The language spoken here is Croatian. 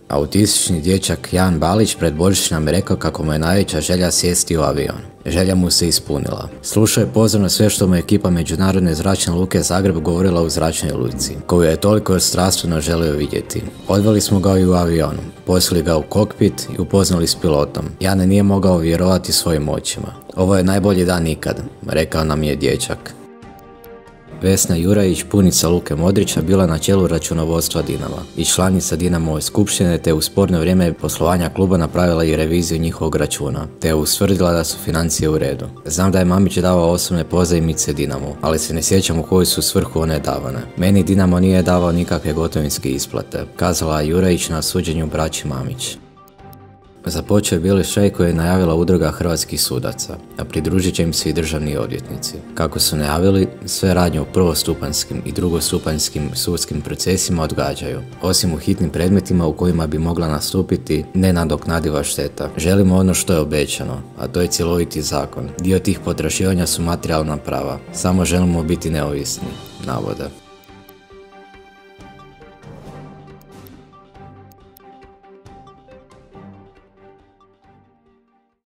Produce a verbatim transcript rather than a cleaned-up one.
Autistični dječak Jan Balić pred Božić nam je rekao kako mu je najveća želja sjesti u avion. Želja mu se ispunila. Slušao je pozorno sve što mu je ekipa Međunarodne zračne luke Zagreb govorila u zračnoj luci, koju je toliko strastveno želio vidjeti. Odveli smo ga i u avionu, posili ga u kokpit i upoznali s pilotom. Jan nije mogao vjerovati svojim očima. Ovo je najbolji dan ikad, rekao nam je dječak. Vesna Jurajić, punica Luke Modrića, bila na čelu računovodstva Dinama i članica Dinamove skupštine, te u sporno vrijeme poslovanja kluba napravila i reviziju njihovog računa, te je ustvrdila da su financije u redu. Znam da je Mamić davao osobne pozajmice Dinamu, ali se ne sjećam u koju su svrhu one davane. Meni Dinamo nije davao nikakve gotovinske isplate, kazala je Jurajić na suđenju braći Mamić. Započeo je bili štrajk koji je najavila udruga hrvatskih sudaca, a pridružit će im se i državni odvjetnici. Kako su najavili, sve radnje u prvostupanjskim i drugostupanjskim sudskim procesima odgađaju, osim u hitnim predmetima u kojima bi mogla nastupiti nenadoknadiva šteta. Želimo ono što je obećano, a to je cjeloviti zakon. Dio tih potraživanja su materijalna prava. Samo želimo biti neovisni, navode.